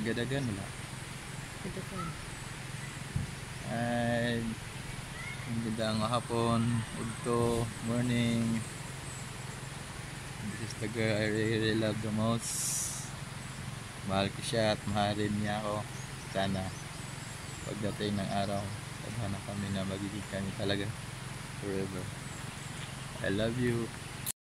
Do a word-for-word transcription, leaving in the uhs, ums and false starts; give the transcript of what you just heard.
Gadagan wala. Gadagan. Ay, magandang hapon, udto, morning. This is the girl I really love the most. Mahal ko siya at mahalin niya ako. Sana pagdating ng araw, tadhana kami na magiging kami talaga forever. I love you.